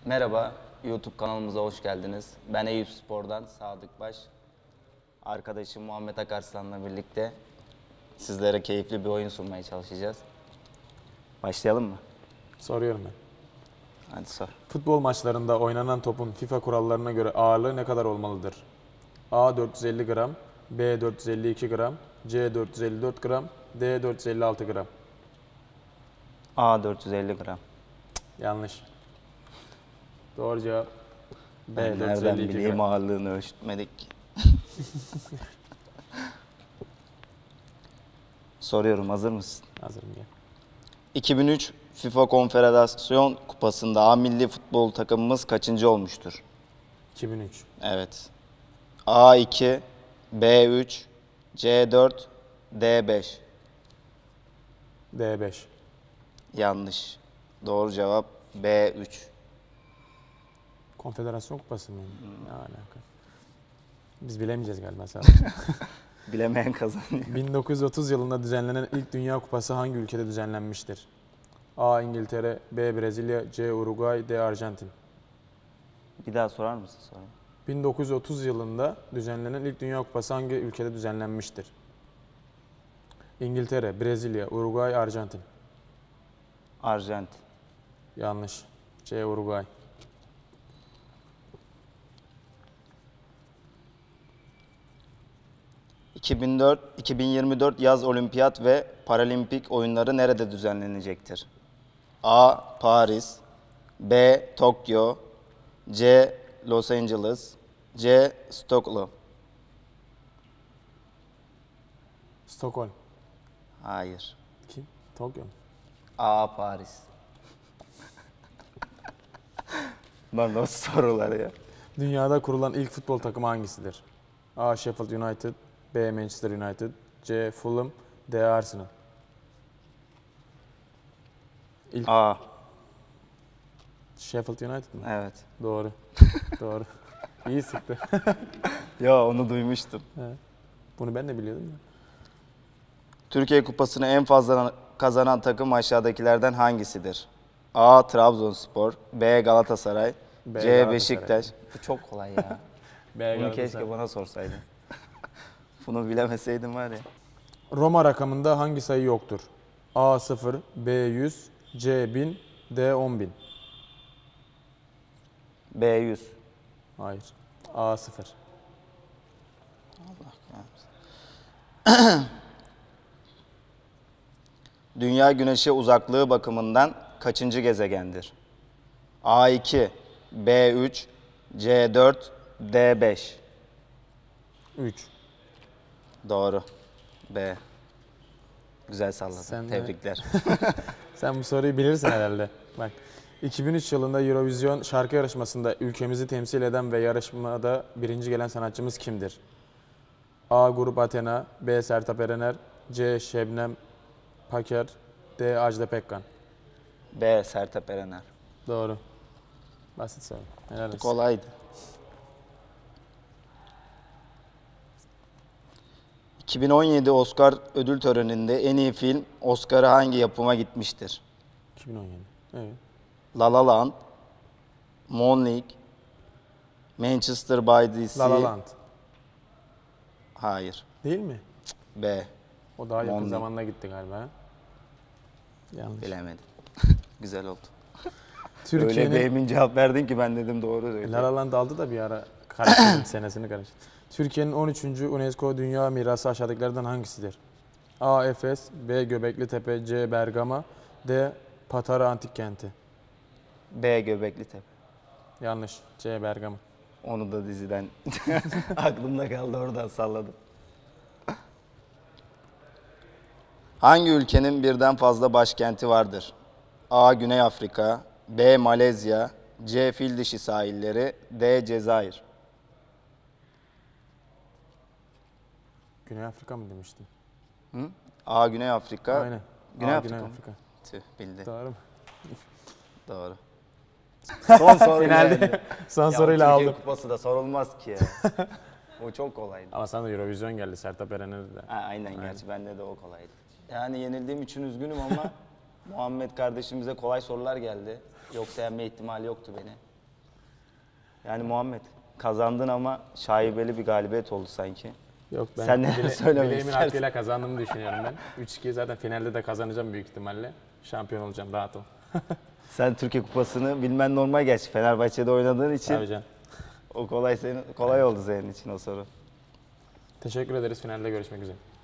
Merhaba, YouTube kanalımıza hoş geldiniz. Ben Eyüp Spor'dan Sadık Baş. Arkadaşım Muhammed Akarslan'la birlikte sizlere keyifli bir oyun sunmaya çalışacağız. Başlayalım mı? Soruyorum ben. Hadi sor. Futbol maçlarında oynanan topun FIFA kurallarına göre ağırlığı ne kadar olmalıdır? A 450 gram, B 452 gram, C 454 gram, D 456 gram. A 450 gram. Yanlış. Doğru cevap B Ben nereden 452 bileyim gram. ağırlığını ölçmedik. Soruyorum, hazır mısın? Hazırım ya. 2003 FIFA Konfederasyon Kupası'nda A milli futbol takımımız kaçıncı olmuştur? 2003. Evet. A2, B3, C4, D5. D5. Yanlış. Doğru cevap B3. Konfederasyon Kupası mı? Ne alaka? Biz bilemeyeceğiz galiba sağ ol. Bilemeyen kazanıyor. 1930 yılında düzenlenen ilk Dünya Kupası hangi ülkede düzenlenmiştir? A. İngiltere, B. Brezilya, C. Uruguay, D. Arjantin. Bir daha sorar mısın soru? 1930 yılında düzenlenen ilk Dünya Kupası hangi ülkede düzenlenmiştir? İngiltere, Brezilya, Uruguay, Arjantin. Arjantin. Yanlış. C. Uruguay. ...2024 yaz olimpiyat ve paralimpik oyunları nerede düzenlenecektir? A. Paris, B. Tokyo, C. Los Angeles, C. Stockholm. Stockholm. Hayır. Kim? Tokyo mu? A. Paris. Bunlar nasıl sorular ya? Dünyada kurulan ilk futbol takımı hangisidir? A. Sheffield United, B. Manchester United, C. Fulham, D. Arsenal. A. Sheffield United mı? Evet. Doğru. Doğru. İyi sıktı. Ya onu duymuştum. Bunu ben de biliyordum ya. Türkiye Kupası'nı en fazla kazanan takım aşağıdakilerden hangisidir? A. Trabzonspor, B. Galatasaray, B. C. Galatasaray. Beşiktaş. Bu çok kolay ya. B. Bunu Galatasaray. keşke bana sorsaydın. Bunu bilemeseydim var ya. Roma rakamında hangi sayı yoktur? A 0, B 100, C 1000, D 10.000. B 100. Hayır. A 0. Dünya Güneş'e uzaklığı bakımından kaçıncı gezegendir? A2, B3, C4, D5. 3. Doğru. B. Güzel salladın. Sen de- Tebrikler. Sen bu soruyu bilirsin herhalde. Bak. 2003 yılında Eurovision şarkı yarışmasında ülkemizi temsil eden ve yarışmada birinci gelen sanatçımız kimdir? A. Grup Athena, B. Sertab Erener, C. Şebnem Paker, D. Ajda Pekkan. B. Sertab Erener. Doğru. Basit soru. Helal olsun. Kolaydı. 2017 Oscar ödül töreninde en iyi film Oscar'ı hangi yapıma gitmiştir? 2017. Evet. La La Land, Moonlight, Manchester by the Sea. La La Land. Hayır. Değil mi? B. O daha yakın Moonlight. zamanda gitti galiba. ha? Yanlış. Bilemedim. Güzel oldu. Öyle Türkiye'nin beyimin cevap verdin ki ben dedim doğru söylüyor. La La Land aldı da bir ara karıştırdım senesini karıştırdım. Türkiye'nin 13. UNESCO Dünya Mirası aşağıdakilerden hangisidir? A. Efes, B. Göbekli Tepe, C. Bergama, D. Patara Antik Kenti. B. Göbekli Tepe. Yanlış. C. Bergama. Onu da diziden aklımda kaldı, oradan salladım. Hangi ülkenin birden fazla başkenti vardır? A. Güney Afrika, B. Malezya, C. Fildişi sahilleri, D. Cezayir. Güney Afrika mı demiştin? Hı? A. Güney Afrika. Aynen. Güney A, Afrika Güney mı? Afrika. Tüh, bildi. Doğru mu? Doğru. Son soru Finalde geldi. son Ya, soruyla Türkiye aldım. Kupası da sorulmaz ki ya. O çok kolaydı. Ama sana da Eurovision geldi Sertab Erener'de de. Ha, aynen, gerçi bende de o kolaydı. Yani yenildiğim için üzgünüm ama Muhammed kardeşimize kolay sorular geldi. Yoksa yenme ihtimali yoktu beni. Yani Muhammed kazandın ama şaibeli bir galibiyet oldu sanki. Yok ben Sen neler söylemek bileğimin istersin? hakkıyla kazandığımı düşünüyorum ben. 3-2 zaten finalde de kazanacağım büyük ihtimalle. Şampiyon olacağım rahat ol. Sen Türkiye Kupası'nı bilmen normal gerçi. Fenerbahçe'de oynadığın için Tabii canım. o kolay oldu senin için o soru. Teşekkür ederiz, finalde görüşmek üzere.